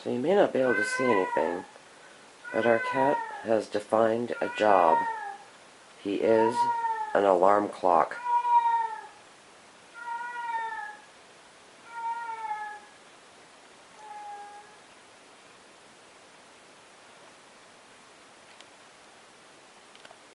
So you may not be able to see anything, but our cat has defined a job. He is an alarm clock.